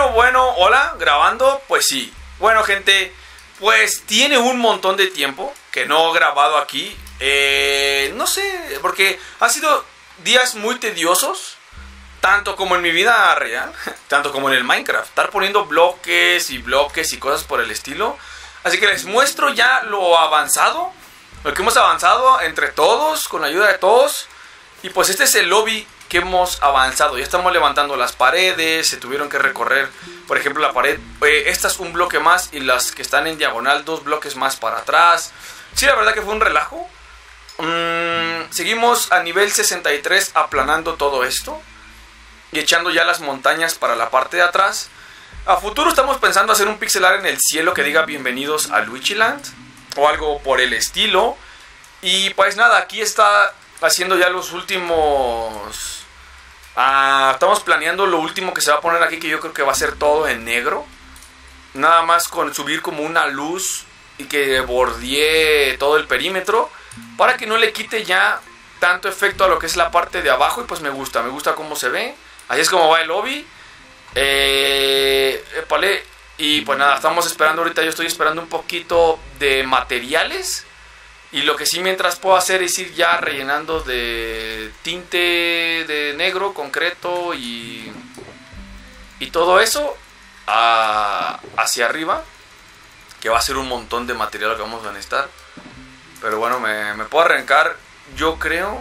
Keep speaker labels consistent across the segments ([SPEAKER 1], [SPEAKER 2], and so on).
[SPEAKER 1] Bueno, hola, grabando, pues sí. Bueno, gente, pues tiene un montón de tiempo que no he grabado aquí. No sé, porque ha sido días muy tediosos, tanto como en mi vida real, tanto como en el Minecraft. Estar poniendo bloques y cosas por el estilo. Así que les muestro ya lo avanzado, lo que hemos avanzado entre todos, con la ayuda de todos. Y pues este es el lobby que hemos avanzado. Ya estamos levantando las paredes. Se tuvieron que recorrer, por ejemplo, la pared. Esta es un bloque más y las que están en diagonal 2 bloques más para atrás. Sí, la verdad que fue un relajo. Seguimos a nivel 63 aplanando todo esto y echando ya las montañas para la parte de atrás. A futuro estamos pensando hacer un pixel art en el cielo que diga bienvenidos a Luigiland o algo por el estilo. Y pues nada, aquí está haciendo ya los últimos... estamos planeando lo último que se va a poner aquí, que yo creo que va a ser todo en negro. Nada más con subir como una luz y que bordee todo el perímetro para que no le quite ya tanto efecto a lo que es la parte de abajo. Y pues me gusta cómo se ve. Así es como va el lobby. Y pues nada, estamos esperando ahorita. Yo estoy esperando un poquito de materiales. Y lo que sí mientras puedo hacer es ir ya rellenando de tinte de negro, concreto y todo eso hacia arriba. Que va a ser un montón de material lo que vamos a necesitar. Pero bueno, me puedo arrancar, yo creo,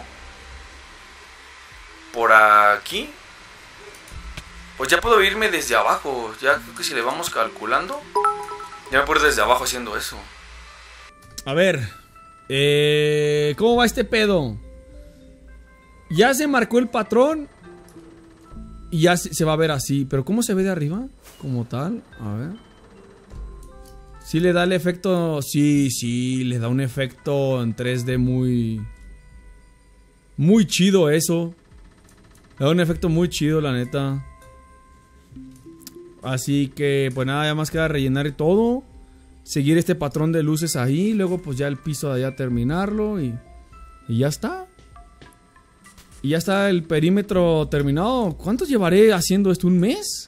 [SPEAKER 1] por aquí. Pues ya puedo irme desde abajo. Ya creo que si le vamos calculando, ya me puedo ir desde abajo haciendo eso.
[SPEAKER 2] A ver, ¿cómo va este pedo? Ya se marcó el patrón y ya se va a ver así. Pero ¿cómo se ve de arriba? Como tal, a ver. Sí le da el efecto. Sí, le da un efecto en 3D muy chido eso. Le da un efecto muy chido, la neta. Así que pues nada, ya más queda rellenar todo. Seguir este patrón de luces ahí. Luego pues ya el piso de allá terminarlo. Y ya está. Y ya está el perímetro terminado. ¿Cuánto llevaré haciendo esto? ¿Un mes?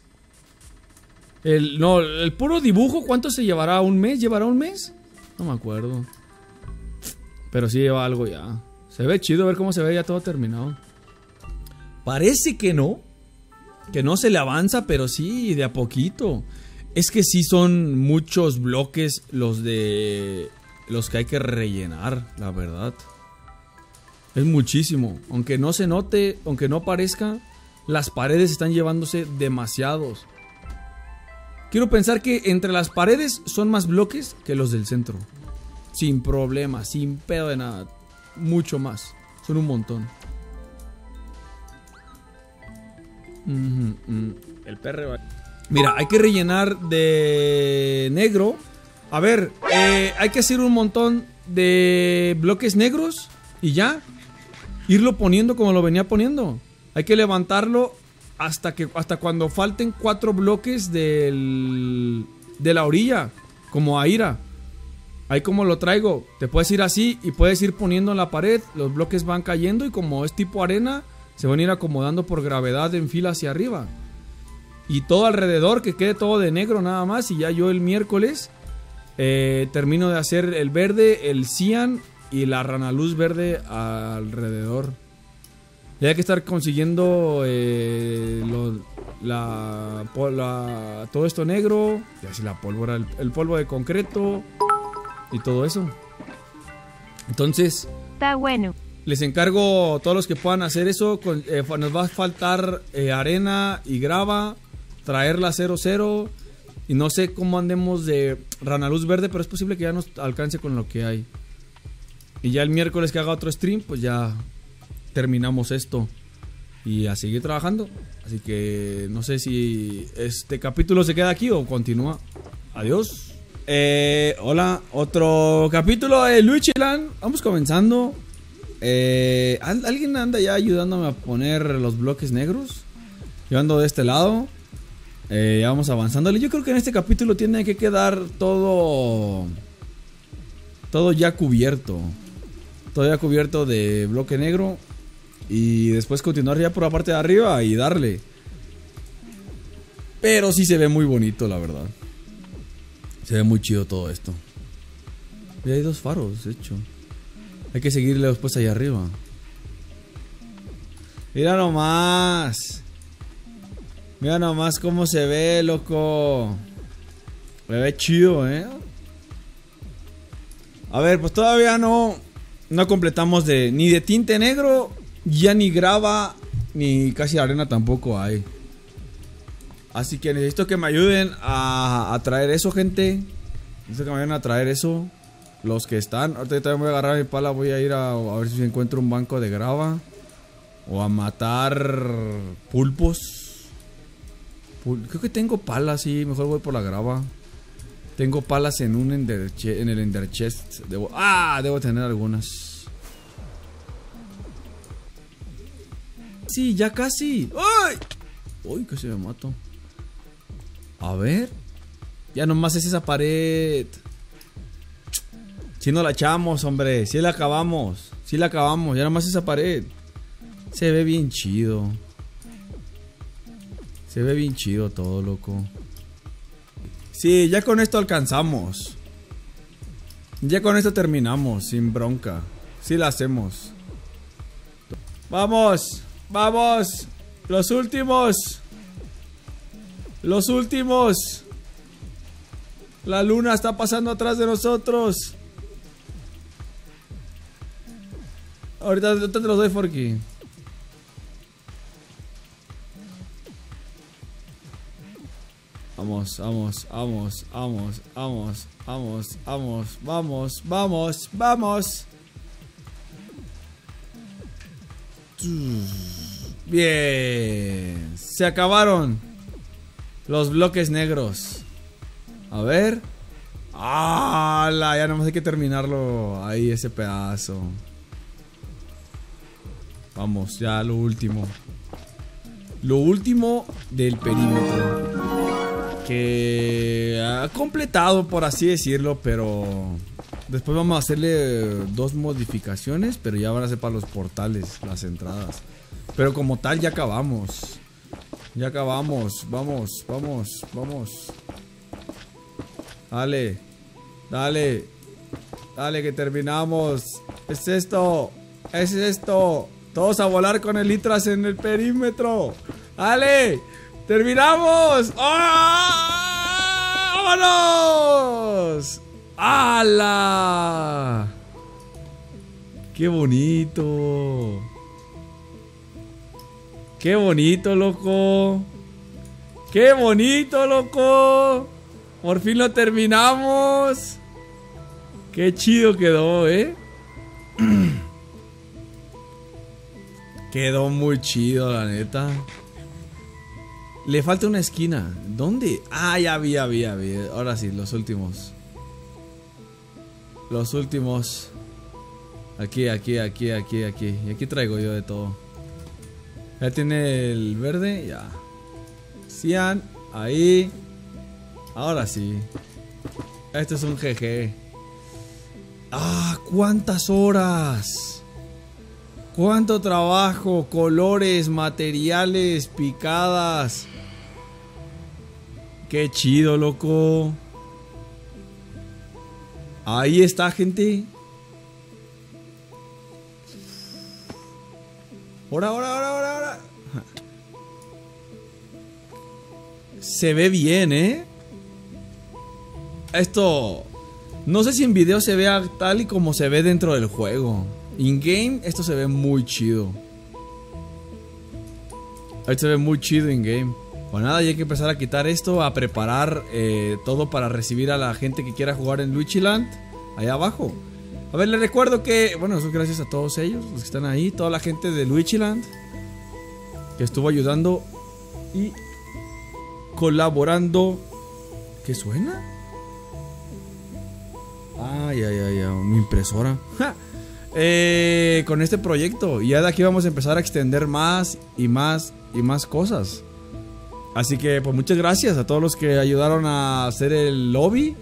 [SPEAKER 2] El puro dibujo, ¿cuánto se llevará? ¿Un mes? ¿Llevará un mes? No me acuerdo. Pero sí lleva algo ya. Se ve chido, a ver cómo se ve ya todo terminado. Parece que no se le avanza, pero sí, de a poquito. Es que sí son muchos bloques los que hay que rellenar, la verdad. Es muchísimo. Aunque no se note, aunque no parezca, las paredes están llevándose demasiados. Quiero pensar que entre las paredes son más bloques que los del centro. Sin problema, sin pedo de nada. Mucho más. Son un montón. El perro. Mira, hay que rellenar de negro. A ver, hay que hacer un montón de bloques negros y ya. Irlo poniendo como lo venía poniendo. Hay que levantarlo hasta cuando falten 4 bloques de la orilla. Como Aira. Ahí como lo traigo. Te puedes ir así y puedes ir poniendo en la pared. Los bloques van cayendo y como es tipo arena, se van a ir acomodando por gravedad en fila hacia arriba. Y todo alrededor, que quede todo de negro nada más. Y ya yo el miércoles termino de hacer el verde, el cian y la rana luz verde alrededor. Y hay que estar consiguiendo todo esto negro. Y así la pólvora, el polvo de concreto y todo eso. Entonces,
[SPEAKER 3] está bueno.
[SPEAKER 2] Les encargo a todos los que puedan hacer eso. Nos va a faltar arena y grava. Traerla 0-0. Y no sé cómo andemos de rana luz verde, pero es posible que ya nos alcance con lo que hay. Y ya el miércoles que haga otro stream, pues ya terminamos esto y a seguir trabajando. Así que no sé si este capítulo se queda aquí o continúa. Adiós. Hola, otro capítulo de Luigiland. Vamos comenzando. ¿Alguien anda ya ayudándome a poner los bloques negros? Yo ando de este lado. Ya vamos avanzándole. Yo creo que en este capítulo tiene que quedar todo ya cubierto. Todo ya cubierto de bloque negro. Y después continuar ya por la parte de arriba y darle. Pero sí se ve muy bonito, la verdad. Se ve muy chido todo esto. Y hay 2 faros, de hecho. Hay que seguirle después allá arriba. Mira nomás. Mira nomás cómo se ve, loco. Se ve chido, A ver, pues todavía no completamos ni de tinte negro, ya ni grava, ni casi arena tampoco hay. Así que necesito que me ayuden a traer eso, gente. Necesito que me ayuden a traer eso. Los que están. Ahorita también voy a agarrar mi pala. Voy a ir a ver si encuentro un banco de grava. O a matar pulpos. Creo que tengo palas, sí. Mejor voy por la grava. Tengo palas en en el Ender Chest. Debo tener algunas. Sí, ya casi. ¡Ay! Uy, casi me mato. A ver. Ya nomás es esa pared. Si no la echamos, hombre. Si la acabamos. Si la acabamos. Ya nomás esa pared. Se ve bien chido. Se ve bien chido todo, loco. Sí, ya con esto alcanzamos. Ya con esto terminamos. Sin bronca. Sí la hacemos. Vamos. Vamos. Los últimos. Los últimos. La luna está pasando atrás de nosotros. Ahorita te los doy, Forky. Vamos, vamos, vamos, vamos, vamos, vamos, vamos, vamos, vamos, vamos. Bien. Se acabaron los bloques negros. A ver. ¡Hala! Ya nomás hay que terminarlo ahí, ese pedazo. Vamos, ya lo último. Lo último del perímetro. Que ha completado, por así decirlo, pero después vamos a hacerle 2 modificaciones, pero ya van a ser para los portales, las entradas. Pero como tal ya acabamos. Ya acabamos. Vamos, vamos, vamos. Dale. Dale. Dale que terminamos. Es esto. Es esto. Todos a volar con el Litras en el perímetro. ¡Dale! ¡Terminamos! ¡Ah! ¡Vámonos! ¡Hala! ¡Qué bonito! ¡Qué bonito, loco! ¡Qué bonito, loco! Por fin lo terminamos. ¡Qué chido quedó, Quedó muy chido, la neta. Le falta una esquina. ¿Dónde? Ah, ya vi. Ahora sí, los últimos. Los últimos. Aquí. Y aquí traigo yo de todo. Ya tiene el verde, ya. Cian, ahí. Ahora sí. Esto es un GG. Ah, cuántas horas. Cuánto trabajo, colores, materiales, picadas. Qué chido, loco. Ahí está, gente. Ahora. Se ve bien, Esto... No sé si en video se vea tal y como se ve dentro del juego. In-game, esto se ve muy chido. Esto se ve muy chido in-game. Pues nada, ya hay que empezar a quitar esto, a preparar todo para recibir a la gente que quiera jugar en Luigiland. Allá abajo. A ver, les recuerdo que... Bueno, eso es gracias a todos ellos, los que están ahí. Toda la gente de Luigiland que estuvo ayudando y colaborando. ¿Qué suena? Ay, una impresora. Con este proyecto. Y ya de aquí vamos a empezar a extender más y más y más cosas. Así que pues muchas gracias a todos los que ayudaron a hacer el lobby.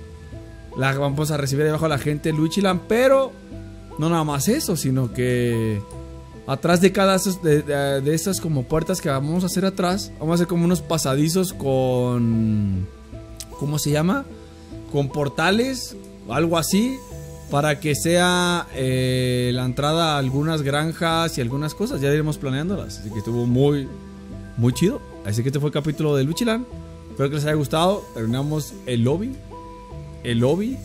[SPEAKER 2] Vamos a recibir ahí abajo a la gente de Luigiland. Pero no nada más eso, sino que atrás de cada de esas como puertas que vamos a hacer atrás, vamos a hacer como unos pasadizos con, ¿cómo se llama? Con portales, algo así, para que sea la entrada a algunas granjas y algunas cosas. Ya iremos planeándolas, así que estuvo muy, muy chido. Así que este fue el capítulo de Luchiland. Espero que les haya gustado. Terminamos el lobby. El lobby.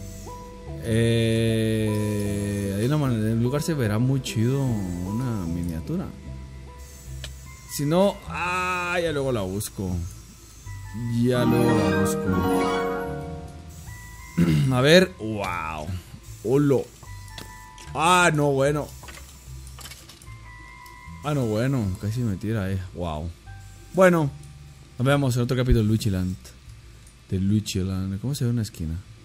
[SPEAKER 2] Hay una manera, en el lugar se verá muy chido una miniatura. Si no, ya luego la busco. Ya luego la busco. A ver, wow. Holo. No, bueno. No, bueno. Casi me tira, wow. Bueno, nos vemos en otro capítulo de Luchiland. ¿Cómo se ve una esquina?